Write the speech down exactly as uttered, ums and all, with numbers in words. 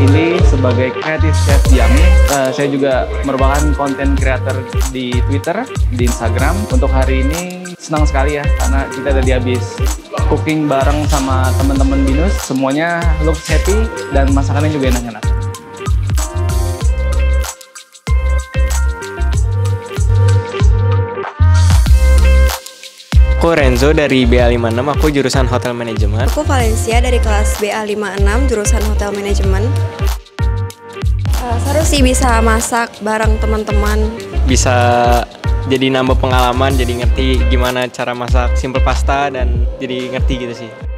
sini sebagai Creative Chef Yami. Uh, saya juga merupakan konten creator di Twitter, di Instagram. Untuk hari ini senang sekali ya, karena kita tadi habis cooking bareng sama teman-teman Binus. Semuanya looks happy dan masakannya juga enak-enak. Aku Renzo dari B A lima enam, aku jurusan Hotel Management. Aku Valencia dari kelas B A lima enam, jurusan Hotel Management. Uh, seru sih bisa masak bareng teman-teman. Bisa jadi nambah pengalaman, jadi ngerti gimana cara masak simple pasta dan jadi ngerti gitu sih.